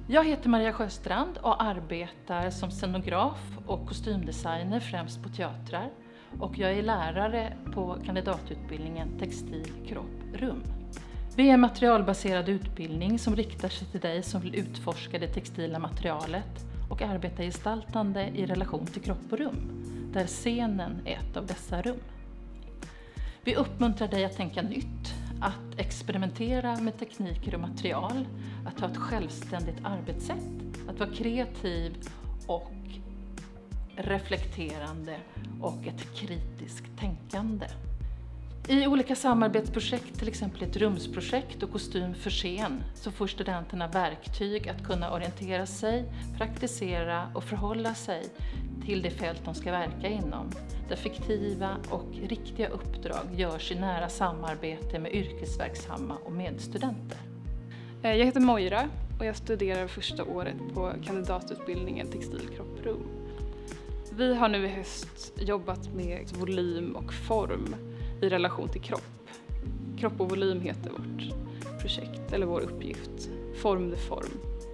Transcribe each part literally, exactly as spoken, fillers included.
Jag heter Maria Sjöstrand och arbetar som scenograf och kostymdesigner främst på teatrar. Och jag är lärare på kandidatutbildningen Textil, kropp, rum. Vi är en materialbaserad utbildning som riktar sig till dig som vill utforska det textila materialet och arbeta gestaltande i relation till kropp och rum, där scenen är ett av dessa rum. Vi uppmuntrar dig att tänka nytt, att experimentera med tekniker och material, att ha ett självständigt arbetssätt, att vara kreativ och reflekterande och ett kritiskt tänkande. I olika samarbetsprojekt, till exempel ett rumsprojekt och kostym för scen, så får studenterna verktyg att kunna orientera sig, praktisera och förhålla sig till det fält de ska verka inom, där fiktiva och riktiga uppdrag görs i nära samarbete med yrkesverksamma och medstudenter. Jag heter Moira och jag studerar första året på kandidatutbildningen Textil, kropp, rum. Vi har nu i höst jobbat med volym och form i relation till kropp. Kropp och volym heter vårt projekt, eller vår uppgift. Form de form.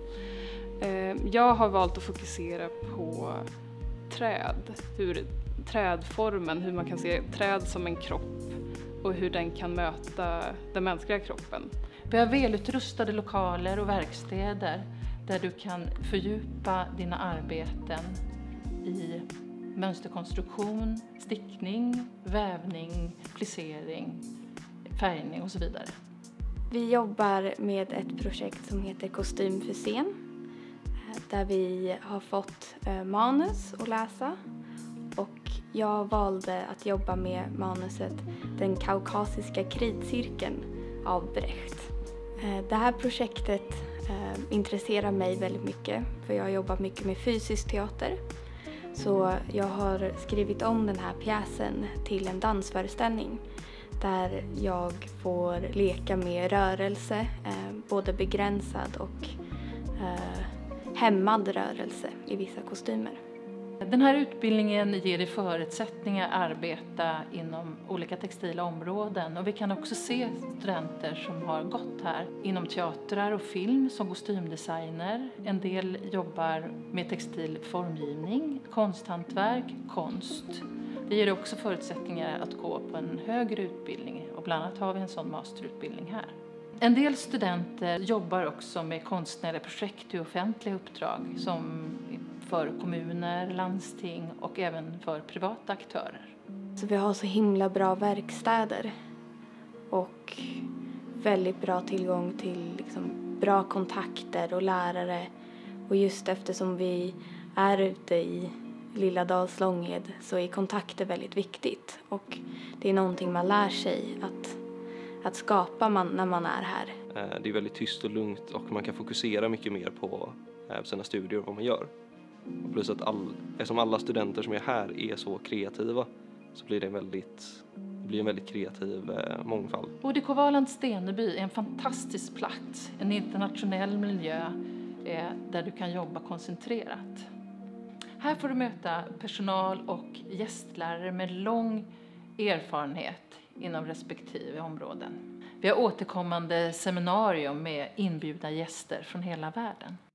Jag har valt att fokusera på träd, hur trädformen, hur man kan se träd som en kropp och hur den kan möta den mänskliga kroppen. Vi har välutrustade lokaler och verkstäder där du kan fördjupa dina arbeten i mönsterkonstruktion, stickning, vävning, plissering, färgning och så vidare. Vi jobbar med ett projekt som heter Kostym för scen, där vi har fått manus att läsa, och jag valde att jobba med manuset Den kaukasiska kritcirkeln av Brecht. Det här projektet intresserar mig väldigt mycket, för jag har jobbat mycket med fysisk teater. Så jag har skrivit om den här pjäsen till en dansföreställning där jag får leka med rörelse, både begränsad och hämmad rörelse i vissa kostymer. Den här utbildningen ger dig förutsättningar att arbeta inom olika textila områden, och vi kan också se studenter som har gått här inom teatrar och film som kostymdesigner. En del jobbar med textil formgivning, konsthantverk, konst. Det ger också förutsättningar att gå på en högre utbildning, och bland annat har vi en sån masterutbildning här. En del studenter jobbar också med konstnärliga projekt i offentliga uppdrag som för kommuner, landsting och även för privata aktörer. Så vi har så himla bra verkstäder och väldigt bra tillgång till liksom bra kontakter och lärare. Och just eftersom vi är ute i Lilla Dalslånged så är kontakter väldigt viktigt. Och det är någonting man lär sig att, att skapa man, när man är här. Det är väldigt tyst och lugnt och man kan fokusera mycket mer på sina studier och vad man gör. Och plus att all, eftersom alla studenter som är här är så kreativa så blir det, väldigt, det blir en väldigt kreativ eh, mångfald. O D K Valand Steneby är en fantastisk plats, en internationell miljö eh, där du kan jobba koncentrerat. Här får du möta personal och gästlärare med lång erfarenhet inom respektive områden. Vi har återkommande seminarium med inbjudna gäster från hela världen.